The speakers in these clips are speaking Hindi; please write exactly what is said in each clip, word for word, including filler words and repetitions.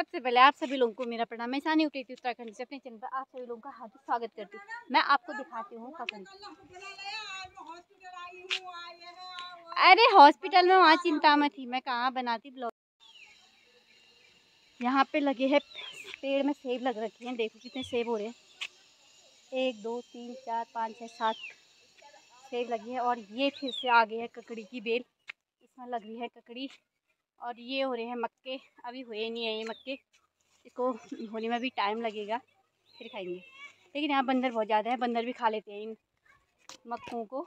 सबसे पहले आप सभी लोगों को मेरा प्रणाम। मैं सानी उठी थी उत्तराखंड से अपने चैनल पर आप सभी लोगों का हार्दिक स्वागत करती हूँ। मैं आपको दिखाती हूँ ककड़ी। अरे हॉस्पिटल में वहाँ चिंता में थी, मैं कहाँ बनाती ब्लॉग। यहाँ पे लगे हैं पेड़ में सेब लग रखे हैं, देखो कितने सेब हो रहे हैं। एक दो तीन चार पाँच छः सात सेब लगी है। और ये फिर से आ गई है ककड़ी की बेल, इसमें लग रही है ककड़ी। और ये हो रहे हैं मक्के, अभी हुए नहीं है ये मक्के, इसको होने में भी टाइम लगेगा, फिर खाएंगे। लेकिन यहाँ बंदर बहुत ज़्यादा है, बंदर भी खा लेते हैं इन मक्कों को।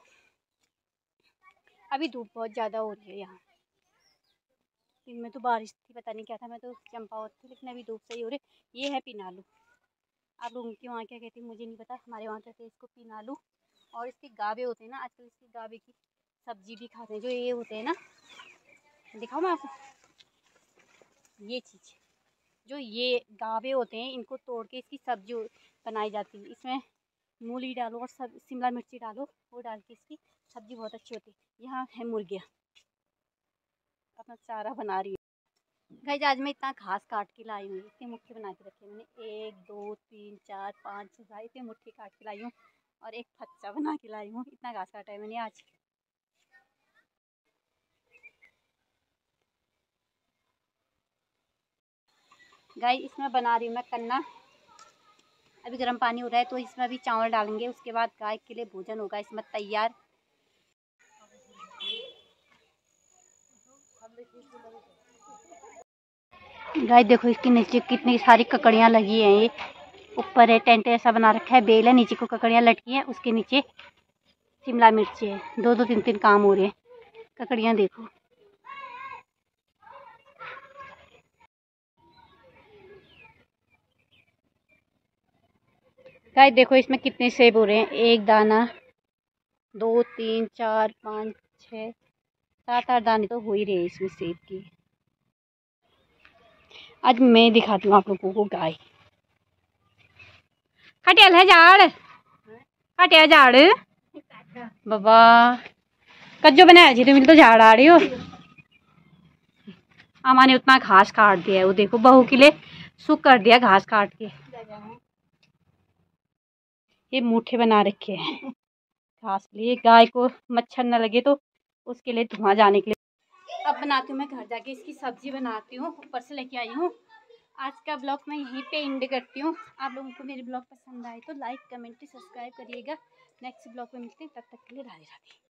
अभी धूप बहुत ज़्यादा हो रही है यहाँ, दिन में तो बारिश थी, पता नहीं क्या था, मैं तो चंपावत थी, लेकिन अभी धूप सही हो रही। ये है पिनालू, आप लोगों के वहाँ क्या कहते हैं मुझे नहीं पता, हमारे वहाँ कहते हैं इसको पिनालू। और इसके गावे होते हैं ना, आजकल इसके गावे की सब्जी भी खाते हैं, जो ये होते हैं ना, दिखाओ मैं आपको ये चीज़, जो ये गावे होते हैं इनको तोड़ के इसकी सब्जी बनाई जाती है। इसमें मूली डालो और सब शिमला मिर्ची डालो, वो डाल के इसकी सब्जी बहुत अच्छी होती है। यहाँ है मुर्गियाँ अपना चारा बना रही है। गाइस आज मैं इतना घास काट के लाई हूँ, इतने मुट्ठी बना के रखे मैंने, एक दो तीन चार पाँच छः इतने मुट्ठी काट के लाई हूँ और एक फच्चा बना के लाई हूँ। इतना घास काटा है मैंने आज। गाइस इसमें बना रही हूँ मैं कन्ना। अभी गर्म पानी हो रहा है तो इसमें अभी चावल डालेंगे, उसके बाद गाय के लिए भोजन होगा इसमें तैयार। गाय देखो इसके नीचे कितनी सारी ककड़ियाँ लगी हैं। ये ऊपर है टेंट ऐसा बना रखा है, बेल है, नीचे को ककड़ियाँ लटकी हैं, उसके नीचे शिमला मिर्च है। दो दो तीन तीन काम हो रहे हैं। ककड़ियाँ देखो, गाय देखो इसमें कितने सेब हो रहे हैं। एक दाना, दो तीन चार पाँच छः सात आठ दाने तो हो ही रहे हैं इसमें सेब की। आज मैं दिखाती हूँ आप लोगों को गाय। खटियाल है झाड़, खटिया झाड़ बाबा कज्जो बनाया जी, तुम तो झाड़ आ रही हो। अम्मा ने उतना घास काट दिया है, वो देखो बहू के लिए सूख कर दिया घास काट के। ये मूठे बना रखे हैं घास के लिए, गाय को मच्छर न लगे तो उसके लिए, धुआं जाने के लिए। अब बनाती हूँ मैं घर जाके इसकी सब्जी बनाती हूँ, ऊपर से लेके आई हूँ। आज का ब्लॉग मैं यहीं पे एंड करती हूँ। आप लोगों को मेरे ब्लॉग पसंद आए तो लाइक कमेंट सब्सक्राइब करिएगा। नेक्स्ट ब्लॉग में मिलते हैं, तब तक के लिए राधे राधे।